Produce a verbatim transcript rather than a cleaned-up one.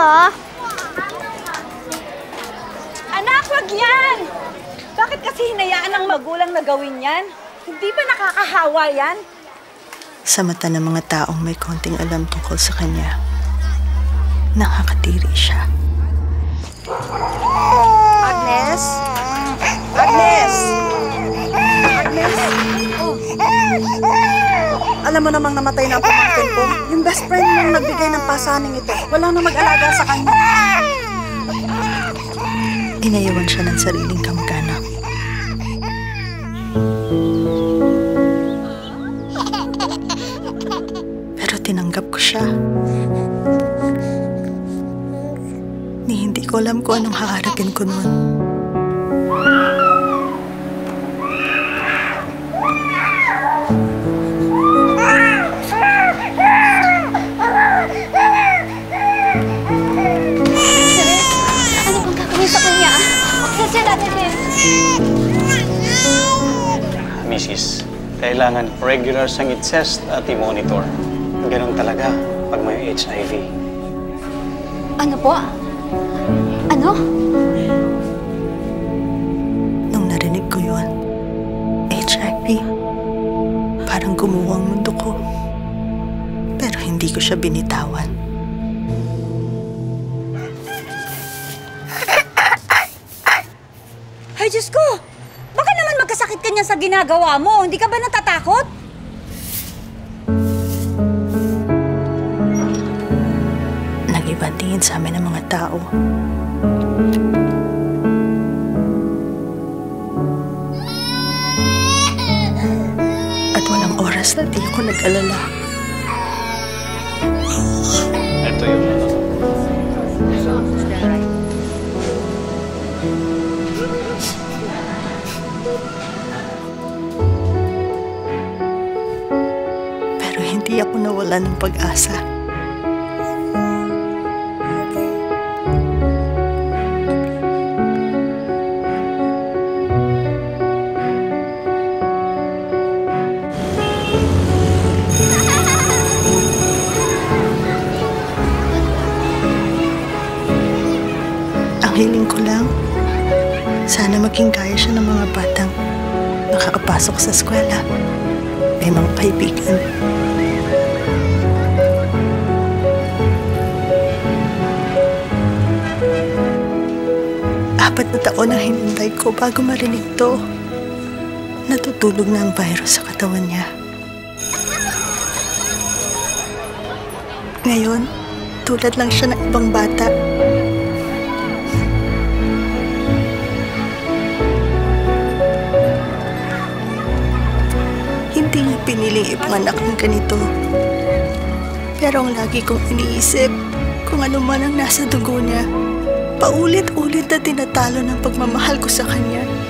oh. Anak, wag yan! Bakit kasi hinayaan ng magulang na gawin yan? Hindi ba nakakahawa yan? Sa mata ng mga taong may konting alam tungkol sa kanya, nakakatiri siya. Agnes? Agnes! Agnes! Oh. Alam mo namang namatay na ang pamangkin ko. Yung best friend mong nagbigay ng pasaning ito. Wala na mag-alaga sa kanya. Inayawan siya ng sariling kamag-anak. Pero tinanggap ko siya. Ni hindi ko alam kung anong haharapin ko noon. Missus, kailangan regular sangit test at i-monitor. Ganun talaga pag may H I V. Ano po? Ano? Nung narinig ko yun, H I V, parang gumuho ang mundo ko. Pero hindi ko siya binitawan. Ay, Diyos ko! Baka naman magkasakit ka niya sa ginagawa mo. Hindi ka ba natatakot? Nag-ibang tingin sa amin ng mga tao. At walang oras na di ako nag-alala. Ito yung ano. Pero hindi ako nawalan ng pag-asa. Ang hiling ko lang, sana maging kaya siya ng mga batang nakakapasok sa eskwela. May mga kaibigan. Apat na taon ang hinintay ko bago marinig to. Natutulog na ang virus sa katawan niya. Ngayon, tulad lang siya ng ibang bata. Hindi niya piniling ipanganak ng ganito. Pero ang lagi kong iniisip, kung ano man ang nasa dugo niya, paulit-ulit na tinatalo ng pagmamahal ko sa kanya.